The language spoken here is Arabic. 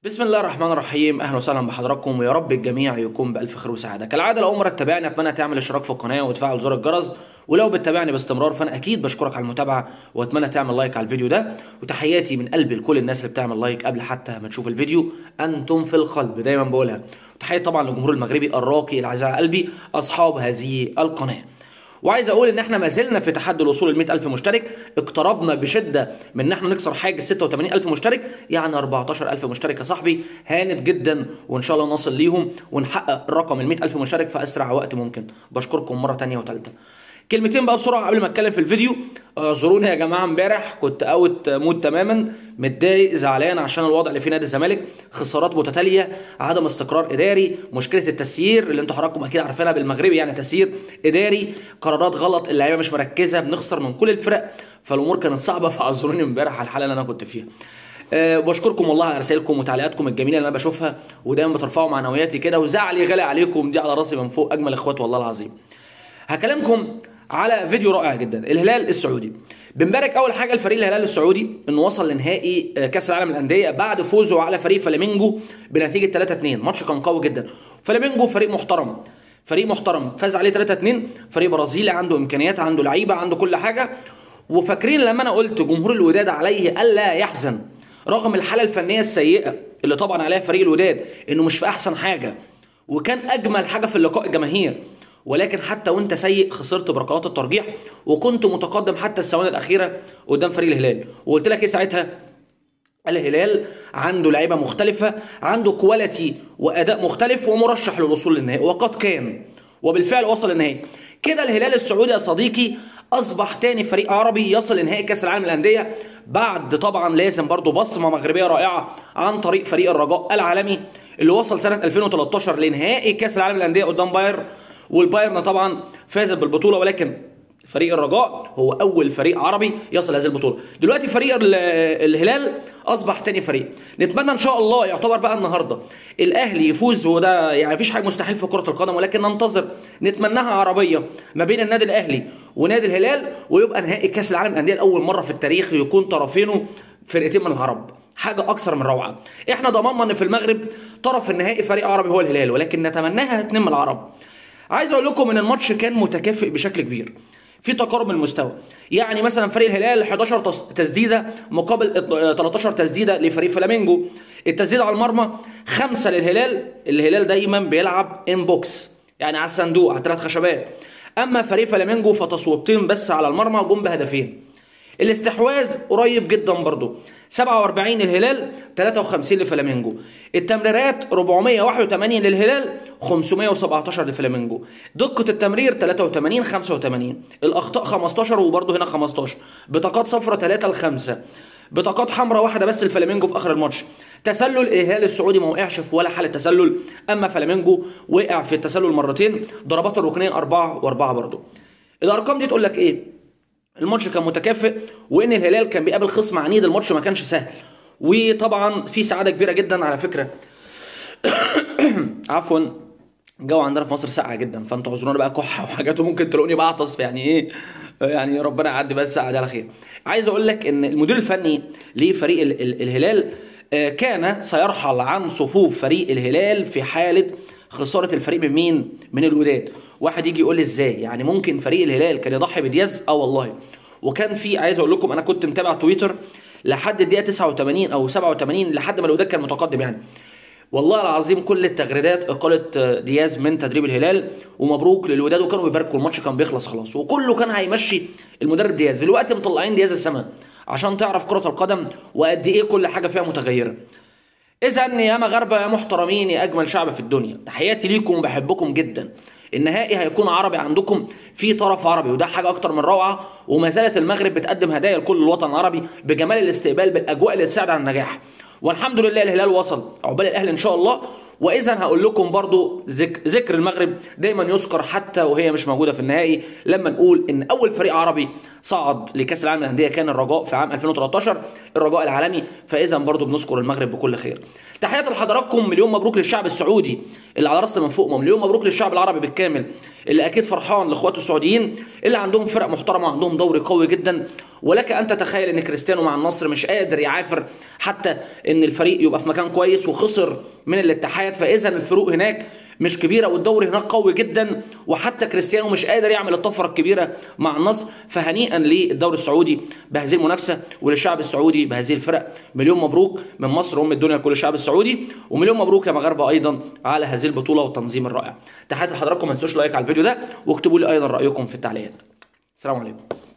بسم الله الرحمن الرحيم. اهلا وسهلا بحضراتكم ويا رب الجميع يكون بالف خير وسعاده. كالعاده لو اول مره تتابعني اتمنى تعمل اشتراك في القناه وتفعل زر الجرس، ولو بتتابعني باستمرار فانا اكيد بشكرك على المتابعه واتمنى تعمل لايك على الفيديو ده. وتحياتي من قلبي لكل الناس اللي بتعمل لايك قبل حتى ما تشوف الفيديو، انتم في القلب دايما بقولها. وتحياتي طبعا للجمهور المغربي الراقي العزيز على قلبي اصحاب هذه القناه. وعايز اقول ان احنا ما زلنا في تحدي الوصول ل 100,000 مشترك، اقتربنا بشده من ان احنا نكسر حاجز 86,000 مشترك، يعني 14,000 مشترك يا صاحبي، هانت جدا وان شاء الله نصل ليهم ونحقق الرقم ال 100,000 مشترك في اسرع وقت ممكن. بشكركم مره ثانيه وثالثه. كلمتين بقى بسرعه قبل ما اتكلم في الفيديو. اعذروني يا جماعه، امبارح كنت اوت مود تماما، متضايق زعلان عشان الوضع اللي في نادي الزمالك، خسارات متتاليه، عدم استقرار اداري، مشكله التسيير اللي انتوا حضراتكم اكيد عارفينها بالمغربي، يعني تسيير اداري، قرارات غلط، اللعيبه مش مركزه، بنخسر من كل الفرق، فالامور كانت صعبه. فاعذروني امبارح على الحاله اللي انا كنت فيها. بشكركم والله على رسائلكم وتعليقاتكم الجميله اللي انا بشوفها ودايما بترفعوا معنوياتي كده، وزعلي غالي عليكم، دي على راسي من فوق، اجمل اخوات والله العظيم. هكلمكم على فيديو رائع جدا، الهلال السعودي. بنبارك اول حاجه لفريق الهلال السعودي انه وصل لنهائي كاس العالم للانديه بعد فوزه على فريق فلامينجو بنتيجه 3-2. ماتش كان قوي جدا. فلامينجو فريق محترم، فريق محترم، فاز عليه 3-2. فريق برازيلي عنده امكانيات، عنده لعيبه، عنده كل حاجه. وفاكرين لما انا قلت جمهور الوداد عليه الا يحزن رغم الحاله الفنيه السيئه اللي طبعا عليها فريق الوداد، انه مش في احسن حاجه، وكان اجمل حاجه في اللقاء الجماهير، ولكن حتى وانت سيء خسرت بركلات الترجيح وكنت متقدم حتى الثواني الاخيره قدام فريق الهلال. وقلت لك ايه ساعتها؟ الهلال عنده لعيبه مختلفه، عنده كواليتي واداء مختلف ومرشح للوصول للنهائي، وقد كان وبالفعل وصل للنهائي. كده الهلال السعودي يا صديقي اصبح تاني فريق عربي يصل لنهائي كاس العالم للانديه، بعد طبعا لازم برضو بصمه مغربيه رائعه عن طريق فريق الرجاء العالمي اللي وصل سنه 2013 لنهائي كاس العالم للانديه قدام بايرن، والبايرن طبعا فازت بالبطوله، ولكن فريق الرجاء هو اول فريق عربي يصل هذه البطوله. دلوقتي فريق الهلال اصبح تاني فريق. نتمنى ان شاء الله يعتبر بقى النهارده الاهلي يفوز، وده يعني مفيش حاجه مستحيل في كره القدم، ولكن ننتظر نتمناها عربيه ما بين النادي الاهلي ونادي الهلال، ويبقى نهائي كاس العالم للانديه لاول مره في التاريخ يكون طرفينه فرقتين من العرب، حاجه اكثر من روعه. احنا ضمننا ان في المغرب طرف النهائي فريق عربي هو الهلال، ولكن نتمناها اتنين من العرب. عايز اقول لكم ان الماتش كان متكافئ بشكل كبير، في تقارب من المستوى. يعني مثلا فريق الهلال 11 تسديده مقابل 13 تسديده لفريق فلامينجو. التسديده على المرمى 5 للهلال، الهلال دايما بيلعب ان بوكس، يعني على الصندوق على 3 خشبات. اما فريق فلامينجو فتصويبتين بس على المرمى جم بهدفين. الاستحواذ قريب جدا برضو، 47 للهلال 53 لفلامينجو. التمريرات 481 للهلال 517 لفلامينجو. دقة التمرير 83 85. الاخطاء 15 وبرضو هنا 15. بطاقات صفراء 3 ل5. بطاقات حمراء واحده بس لفلامينجو في اخر الماتش. تسلل الهلال السعودي ما وقعش في ولا حاله تسلل، اما فلامينجو وقع في التسلل مرتين. ضربات الركنيه 4 و4 برضو. الارقام دي تقول لك ايه؟ الماتش كان متكافئ، وان الهلال كان بيقابل خصم عنيد، الماتش ما كانش سهل. وطبعا في سعاده كبيره جدا على فكره عفوا، الجو عندنا في مصر ساقعه جدا، فانتوا اعذرونا بقى كحه وحاجات وممكن تلاقوني بعطس، يعني ايه يعني ربنا يعدي بس الساعه دي على خير. عايز اقول لك ان المدير الفني لفريق الهلال كان سيرحل عن صفوف فريق الهلال في حاله خساره الفريق من مين؟ من الوداد. واحد يجي يقول لي ازاي؟ يعني ممكن فريق الهلال كان يضحي بدياز؟ والله. وكان في، عايز اقول لكم انا كنت متابع تويتر لحد الدقيقه 89 او 87 لحد ما الوداد كان متقدم يعني. والله العظيم كل التغريدات اقاله دياز من تدريب الهلال ومبروك للوداد، وكانوا بيباركوا، الماتش كان بيخلص خلاص وكله كان هيمشي المدرب دياز. دلوقتي مطلعين دياز السما عشان تعرف كره القدم وقد ايه كل حاجه فيها متغيره. اذا يا مغاربه يا محترمين يا اجمل شعب في الدنيا، تحياتي ليكم وبحبكم جدا. النهائي هيكون عربي عندكم، في طرف عربي، وده حاجه اكتر من روعه. وما زالت المغرب بتقدم هدايا لكل الوطن العربي بجمال الاستقبال بالاجواء اللي تساعد على النجاح. والحمد لله الهلال وصل، عقبال الاهلي ان شاء الله. واذا هقول لكم برضو ذكر المغرب دايما يذكر حتى وهي مش موجوده في النهائي، لما نقول ان اول فريق عربي صعد لكاس العالم للانديه كان الرجاء في عام 2013، الرجاء العالمي. فاذا برضو بنذكر المغرب بكل خير. تحياتي لحضراتكم، مليون مبروك للشعب السعودي اللي على راسنا من فوق، مليون مبروك للشعب العربي بالكامل اللي اكيد فرحان لاخواته السعوديين اللي عندهم فرق محترمه وعندهم دوري قوي جدا. ولك ان تتخيل ان كريستيانو مع النصر مش قادر يعافر حتى ان الفريق يبقى في مكان كويس، وخسر من الاتحاد. فاذا الفروق هناك مش كبيره والدوري هناك قوي جدا، وحتى كريستيانو مش قادر يعمل الطفره الكبيره مع النصر. فهنيئا للدوري السعودي بهذه المنافسه، وللشعب السعودي بهذه الفرق. مليون مبروك من مصر ام الدنيا لكل الشعب السعودي، ومليون مبروك يا مغاربه ايضا على هذه البطوله والتنظيم الرائع. تحياتي لحضراتكم، ما تنسوش لايك على الفيديو ده، واكتبوا لي ايضا رايكم في التعليقات. السلام عليكم.